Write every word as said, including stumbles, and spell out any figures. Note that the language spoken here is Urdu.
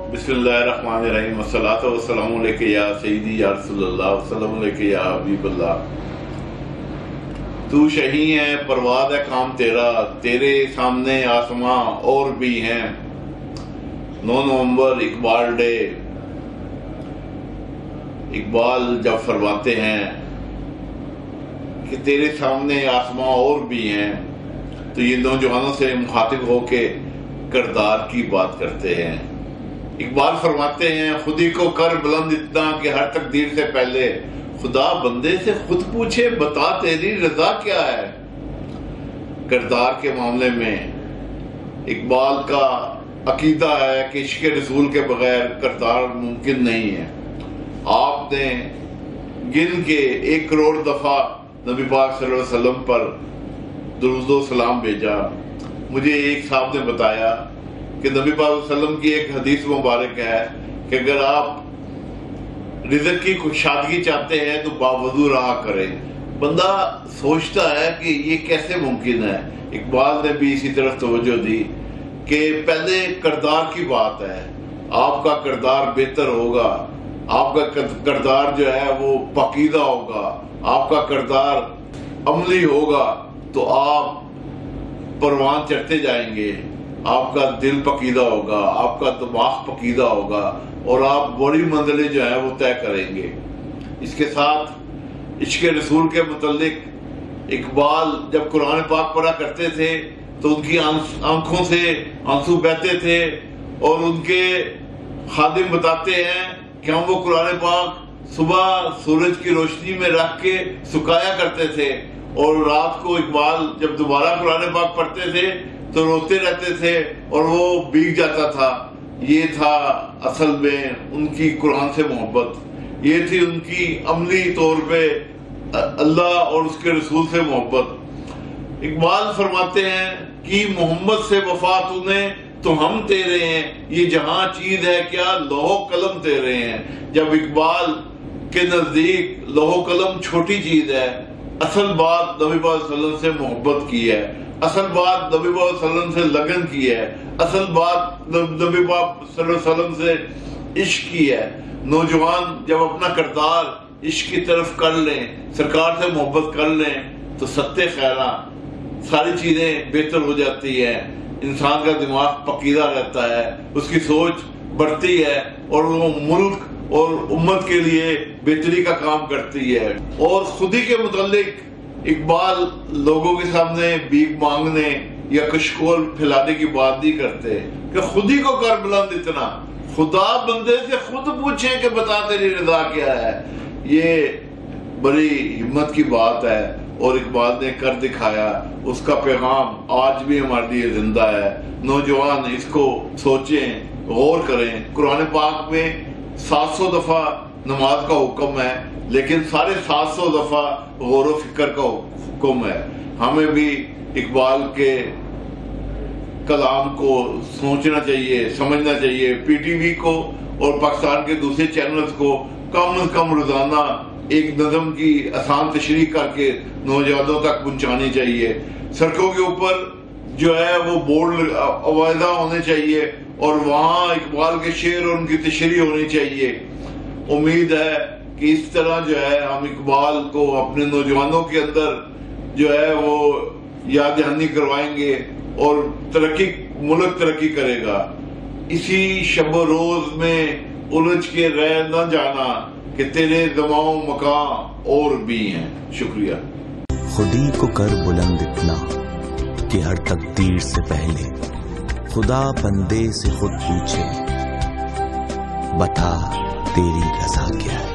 بسم اللہ الرحمن الرحیم، والصلاۃ والسلام علیک یا سیدی یا رسول اللہ، والسلام علیک یا حبیب اللہ۔ تو شہی ہے، پرواز ہے کام تیرا، تیرے سامنے آسماں اور بھی ہیں۔ نو نومبر اقبال ڈے۔ اقبال جب فرماتے ہیں کہ تیرے سامنے آسماں اور بھی ہیں، تو یہ نوجوانوں سے مخاطب ہو کے کردار کی بات کرتے ہیں۔ اقبال فرماتے ہیں، خودی کو کر بلند اتنا کہ ہر تقدیر سے پہلے خدا بندے سے خود پوچھے بتا تیری رضا کیا ہے۔ کردار کے معاملے میں اقبال کا عقیدہ ہے کہ عشق رسول کے بغیر کردار ممکن نہیں ہے۔ آپ نے گن کے ایک کروڑ دفعہ نبی پاک صلی اللہ علیہ وسلم پر درود و سلام بھیجا۔ مجھے ایک صاحب نے بتایا کہ نبی پاک صلی اللہ علیہ وسلم کی ایک حدیث مبارک ہے کہ اگر آپ رزق کی کشادگی چاہتے ہیں تو باوضو رہا کریں۔ بندہ سوچتا ہے کہ یہ کیسے ممکن ہے۔ اقبال نے بھی اسی طرف توجہ دی کہ پہلے کردار کی بات ہے۔ آپ کا کردار بہتر ہوگا، آپ کا کردار جو ہے وہ پاکیزہ ہوگا، آپ کا کردار عملی ہوگا تو آپ پروان چڑھتے جائیں گے، آپ کا دل پکیدہ ہوگا، آپ کا دماغ پکیدہ ہوگا اور آپ بڑی منزلیں جو ہیں وہ طے کریں گے۔ اس کے ساتھ عشق رسول کے متعلق اقبال جب قرآن پاک پڑھا کرتے تھے تو ان کی آنکھوں سے آنسو بہتے تھے، اور ان کے خادم بتاتے ہیں کہ ہم وہ قرآن پاک صبح سورج کی روشنی میں رکھ کے سکایا کرتے تھے، اور رات کو اقبال جب دوبارہ قرآن پاک پڑھتے تھے تو روتے رہتے تھے اور وہ بھیگ جاتا تھا۔ یہ تھا اصل میں ان کی قرآن سے محبت، یہ تھی ان کی عملی طور پہ اللہ اور اس کے رسول سے محبت۔ اقبال فرماتے ہیں کہ محمد سے وفا تو نے تو ہم تیرے ہیں، یہ جہاں چیز ہے کیا لوح و قلم تیرے ہیں۔ جب اقبال کے نزدیک لوح و قلم چھوٹی چیز ہے، اصل بات نبی پاک صلی اللہ علیہ وسلم سے محبت کی ہے، اصل بات نبی پاک صلی اللہ علیہ وسلم سے لگن کی ہے، اصل بات نبی پاک صلی اللہ علیہ وسلم سے عشق کی ہے۔ نوجوان جب اپنا کردار عشق کی طرف کر لیں، سرکار سے محبت کر لیں تو ستے خیراں ساری چیزیں بہتر ہو جاتی ہیں۔ انسان کا دماغ پکیزہ رہتا ہے، اس کی سوچ بڑھتی ہے اور وہ ملک اور امت کے لیے بہتری کا کام کرتی ہے۔ اور خودی کے متعلق اقبال لوگوں کے سامنے بھیک مانگنے یا کشکول پھیلانے کی بات نہیں کرتے کہ خودی کو کر بلند اتنا، خدا بندے سے خود پوچھے کہ بتا تیری رضا کیا ہے۔ یہ بڑی ہمت کی بات ہے اور اقبال نے کر دکھایا۔ اس کا پیغام آج بھی ہمارے لیے زندہ ہے۔ نوجوان اس کو سوچیں، غور کریں۔ قرآن پاک میں سات سو دفعہ نماز کا حکم ہے، لیکن سارے سات سو دفعہ غور و فکر کا حکم ہے۔ ہمیں بھی اقبال کے کلام کو سوچنا چاہیے، سمجھنا چاہیے۔ پی ٹی وی کو اور پاکستان کے دوسرے چینلز کو کم از کم روزانہ ایک نظم کی آسان تشریح کر کے نوجوانوں تک پہنچانی چاہیے۔ سڑکوں کے اوپر جو ہے وہ بورڈ عوائدہ ہونے چاہیے اور وہاں اقبال کے شعر اور ان کی تشریح ہونی چاہیے۔ امید ہے کہ اس طرح جو ہے ہم اقبال کو اپنے نوجوانوں کے اندر جو ہے وہ یاد دہانی کروائیں گے اور ترقی ملک ترقی کرے گا۔ اسی شب و روز میں الجھ کے رہ نہ جانا کہ تیرے زماں مکان اور بھی ہیں۔ شکریہ۔ خودی کو کر بلند اتنا کہ ہر تقدیر سے پہلے خدا بندے سے خود پوچھے بتا تیری رضا کیا ہے۔